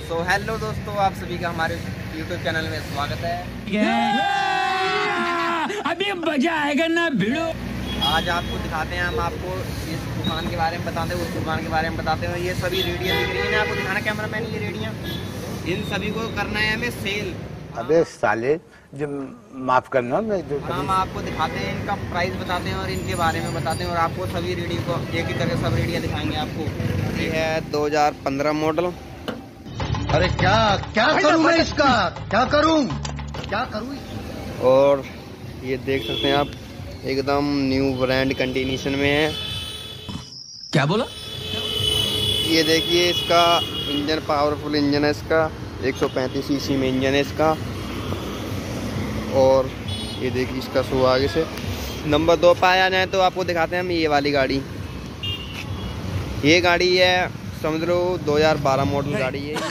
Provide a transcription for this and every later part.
So hello दोस्तों, आप सभी का हमारे YouTube चैनल में स्वागत है। अभी मजा आएगा ना भिड़ो। आज आपको दिखाते हैं, हम आपको इस दुकान के बारे में बताते हैं, उस दुकान के बारे में बताते हैं। ये सभी रेडियाँ दिख रही है, आपको दिखाना कैमरामैन, ये रेडियाँ, इन सभी को करना है हमें सेल। अबे साले, जो माफ करना, मैं जो हम आपको दिखाते हैं, इनका प्राइस बताते हैं और इनके बारे में बताते हैं और आपको सभी रेडियो को एक एक करके सब रेडियाँ दिखाएंगे आपको। ये है 2015 मॉडल। अरे क्या करूं मैं इसका, क्या करूं। और ये देख सकते हैं आप, एकदम न्यू ब्रांड कंडीशन में है। क्या बोला? ये देखिए, इसका इंजन पावरफुल इंजन है, इसका 135 सीसी में इंजन है इसका। और ये देखिए इसका शो आगे से। नंबर 2 पे आ जाए तो आपको दिखाते हैं हम ये वाली गाड़ी। ये गाड़ी है, समझ लो 2012 मॉडल गाड़ी है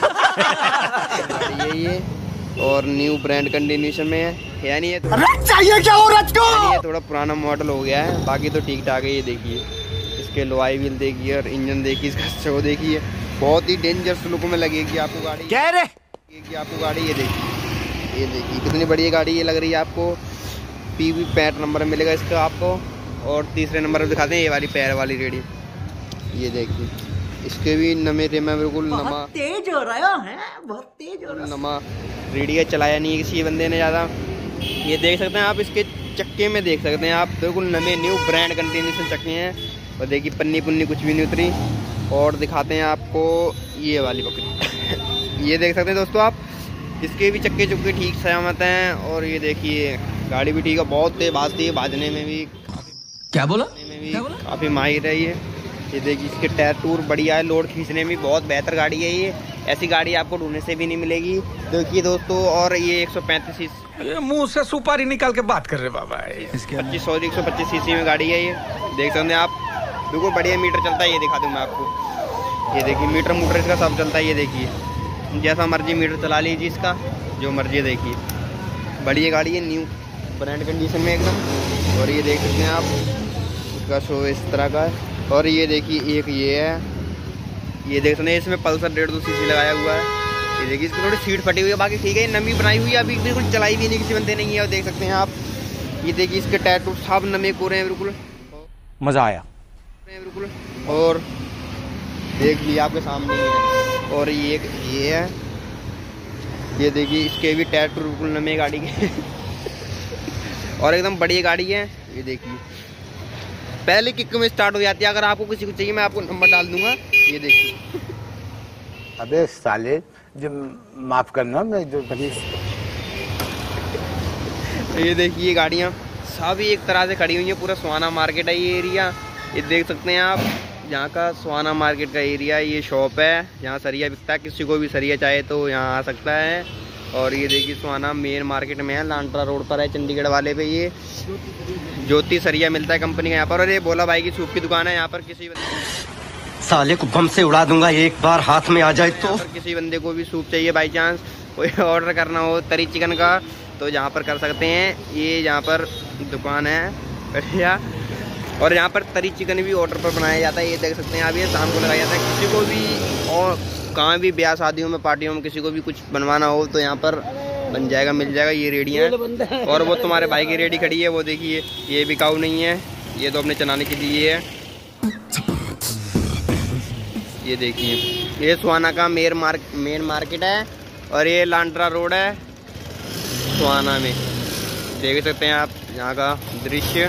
ये और न्यू ब्रांड कंडीशन में है, यानी ये चाहिए क्या औरत को। ये थोड़ा पुराना मॉडल हो गया है, बाकी तो ठीक ठाक है। ये देखिए इसके लोआई व्हील देखिए और इंजन देखिए, इसका शो देखिए, बहुत ही डेंजरस लुक में लगेगी आपको गाड़ी। क्या रे आपको गाड़ी ये देखिए कितनी बढ़िया गाड़ी ये लग रही है आपको। PV 65 नंबर मिलेगा इसका आपको। और तीसरे नंबर पर दिखाते हैं ये वाली पैर वाली रेडी। ये देखिए इसके भी नमे थे, मैं बिल्कुल नमा तेज हो रहा है, बहुत तेज हो रहा है। नमा रेडिया चलाया नहीं है किसी बंदे ने ज़्यादा। ये देख सकते हैं आप, इसके चक्के में देख सकते हैं आप, बिल्कुल नमे न्यू ब्रांड कंडीशन चक्के हैं। और देखिए पन्नी पुन्नी कुछ भी नहीं उतरी। और दिखाते हैं आपको ये वाली बकरी ये देख सकते हैं दोस्तों आप, इसके भी चक्के चुक्के ठीक सलामत हैं। और ये देखिए गाड़ी भी ठीक है, बहुत तेज भाजती है, भाजने में भी क्या बोला? काफ़ी माहिर है ये देखिए इसके टायर टूर बढ़िया है, लोड खींचने में बहुत बेहतर गाड़ी है ये। ऐसी गाड़ी आपको ढूंढने से भी नहीं मिलेगी। देखिए दोस्तों, और ये 135 सीसी, मुंह से सुपारी निकाल के बात कर रहे बाबा। 125 सीसी में गाड़ी है ये, देख सकते हैं आप, बिल्कुल बढ़िया मीटर चलता है। ये दिखा दूँ मैं आपको, ये देखिए मीटर मूटर इसका सब चलता है। ये देखिए जैसा मर्जी मीटर चला लीजिए इसका, जो मर्जी देखिए, बढ़िया गाड़ी है, न्यू ब्रांड कंडीशन में एकदम। और ये देख सकते हैं आप, इसका शो इस तरह का है। और ये देखिए एक ये है, ये देख सकते हैं, इसमें पल्सर 150 सीसी लगाया हुआ है। ये देखिए इसकी थोड़ी सीट फटी हुई है, बाकी ठीक है, नमी बनाई हुई है, अभी बिल्कुल चलाई भी नहीं किसी बंदे नहीं है। और देख सकते हैं आप, ये देखिए इसके टायर टूर सब नमे कोरे हैं, बिल्कुल मजा आया बिल्कुल। और देख लिया आपके सामने ही है। और ये है, ये देखिए इसके भी टायर टूर बिल्कुल नमे गाड़ी के और एकदम बढ़िया गाड़ी है। ये देखिए पहले किक में स्टार्ट हो जाती है। अगर आपको किसी को चाहिए मैं आपको नंबर डाल दूंगा। ये देखिए, अबे साले, जो माफ करना, मैं जो ये देखिए गाड़ियाँ सभी एक तरह से खड़ी हुई हैं। पूरा सुहाना मार्केट है ये एरिया। ये देख सकते हैं आप, यहाँ का सुहाना मार्केट का एरिया, ये शॉप है जहाँ सरिया बिकता है। किसी को भी सरिया चाहे तो यहाँ आ सकता है। और ये देखिए सुहाना मेन मार्केट में है, लांट्रा रोड पर है, चंडीगढ़ वाले पे। ये ज्योति सरिया मिलता है कंपनी का यहाँ पर। और ये भोला भाई की सूप की दुकान है यहाँ पर। किसी साले को बम से उड़ा दूंगा एक बार हाथ में आ जाए तो। किसी बंदे को भी सूप चाहिए, बाई चांस कोई ऑर्डर करना हो तरी चिकन का, तो यहाँ पर कर सकते हैं। ये यहाँ पर दुकान है बढ़िया। और यहाँ पर तरी चिकन भी ऑर्डर पर बनाया जाता है। ये देख सकते हैं आप, ये शाम को लगाया जाता है। किसी को भी और कहाँ भी ब्याह शादियों में, पार्टियों में किसी को भी कुछ बनवाना हो तो यहाँ पर बन जाएगा, मिल जाएगा। ये रेडियाँ हैं। और वो तुम्हारे भाई की रेडी खड़ी है, वो देखिए, ये बिकाऊ नहीं है, ये तो अपने चलाने के लिए है। ये देखिए ये सुहाना का मेन मार्केट है। और ये लांड्रा रोड है सुहाना में, देख सकते हैं आप यहाँ का दृश्य।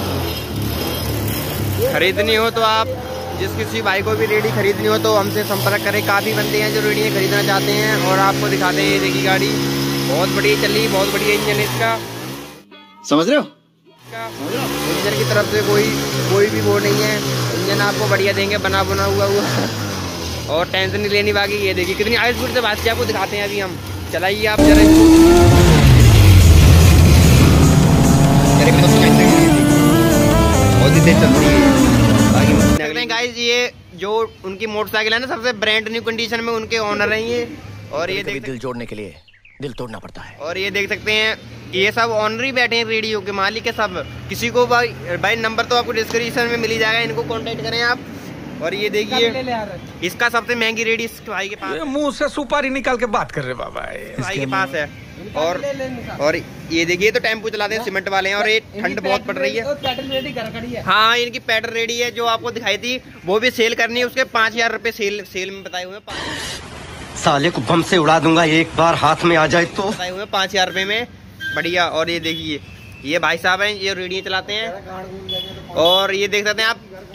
खरीदनी हो तो आप, जिस किसी भाई को भी रेडी खरीदनी हो तो हमसे संपर्क करें। काफ़ी बंदे हैं जो रेडी खरीदना चाहते हैं। और आपको दिखाते हैं, ये देखिए गाड़ी बहुत बढ़िया चल रही, बहुत बढ़िया इंजन है इसका, समझ रहे हो। इंजन की तरफ से कोई भी वो नहीं है। इंजन आपको बढ़िया देंगे, बना हुआ और टेंशन नहीं लेनी बाकी। ये देखिए कितनी हाई स्पीड से बात की, आपको दिखाते हैं अभी हम। चलाइए आप जरा, बहुत ही तेज चलती है गाइस। ये जो उनकी मोटरसाइकिल है ना, सबसे ब्रांड न्यू कंडीशन में उनके ओनर हैं ये। और ये दिल जोड़ने के लिए दिल तोड़ना पड़ता है। और ये देख सकते हैं, ये सब ओनर ही बैठे हैं, रेडियो के मालिक है सब। किसी को भाई नंबर तो आपको डिस्क्रिप्शन में मिल ही जाएगा, इनको कांटेक्ट करें आप। और ये देखिए इसका सबसे महंगी रेडी इस भाई के पास, मुंह से सुपारी निकाल के बात कर रहे बाबा। भाई के पास है। और ये देखिए तो टेम्पो चलाते हैं, सीमेंट वाले हैं, और ये ठंड बहुत पड़ रही है। हाँ, इनकी पैडल रेडी है जो आपको दिखाई थी, वो भी सेल करनी है। उसके 5000 रुपए सेल में बताए हुए हैं। साले को बम से उड़ा दूंगा एक बार हाथ में आ जाए तो। बताए हुए 5000 रुपए में, बढ़िया। और ये देखिए ये भाई साहब हैं, ये रेडियो चलाते हैं। और ये देख सकते हैं आप